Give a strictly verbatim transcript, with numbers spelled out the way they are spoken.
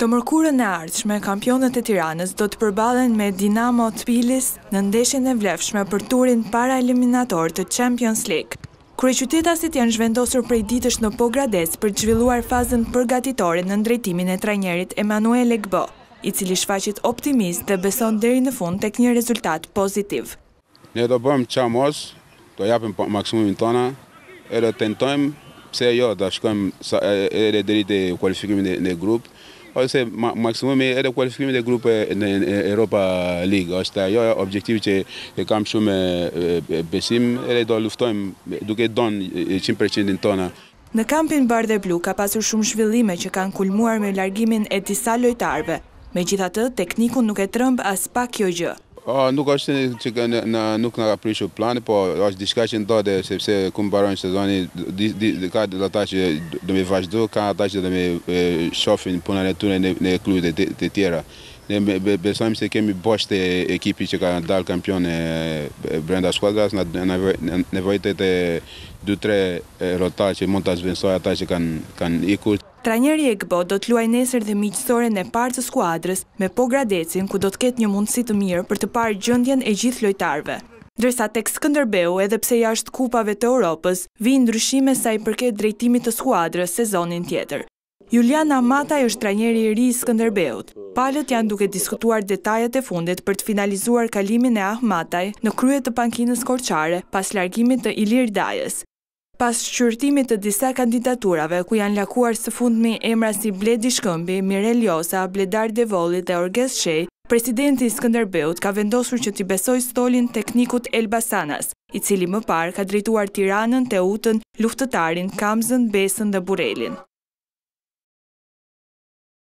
Të mërkurën e ardhshme, kampionët e Tiranës do të përballen me Dinamo Tbilis në ndeshjen e vlefshme për turin para eliminator të Champions League. Kryeqytetasit janë zhvendosur prej ditësh në Pogradec për të zhvilluar fazën përgatitore në drejtimin e trajnerit Emanuel Egbo, i cili shfaqet optimist dhe beson deri në fund tek një rezultat pozitiv. Ne do bëjmë çfarë mos, do japim maksimumin tona, edhe tentojmë pse jo, da shkojmë edhe deri te kualifikimi në grup, ose maksimumi edhe kualifikimi në grup në Europa League. Është ajo objektivi që e kam shumë besim, edhe do luftojmë duke dhënë cent për cent tona. Në kampin bardhë e blu ka pasur shumë zhvillime që kanë kulmuar me largimin e disa lojtarëve. Megjithatë, tekniku nuk e tremb as pak kjo gjë. Oh, nuk është që nuk nga ka prishur plani, po është diçka që ndodhe sepse ku mbarojnë sezoni, ka ata që do me vazhdu, ka ata që do me shohin punën e tyre në klubet e tjera. Ne besojmë se kemi boshte ekipi që ka dalë kampion brenda skuadras, nevojitet e dy tre rotar që mund të zvendësoj ata që kanë ikur. Trajneri Egbo do të luajë nesër dhe miqësoren e parë të skuadrës me Pogradecin, ku do të ketë një mundësi të mirë për të parë gjendjen e gjithë lojtarëve. Ndërsa tek Skënderbeu, edhe pse jashtë kupave të Europës, vijnë ndryshime sa i përket drejtimit të skuadrës sezonin tjetër. Julian Amataj është trajneri i ri i Skënderbeut. Palët janë duke diskutuar detajet e fundit për të finalizuar kalimin e Ahmataj në krye të pankinës korçare pas largimit të Ilir Dajës. Pas shqyrtimit të disa kandidaturave, ku janë lakuar së fundmi emra si Bledi Shkëmbi, Mirel Josa, Bledar Devolli dhe Orges Shej, presidenti i Skënderbeut ka vendosur që t'i besoj stolin teknikut Elbasanas, i cili më parë ka drejtuar Tiranën, Teutën, Luftëtarin, Kamzën, Besën dhe Burelin.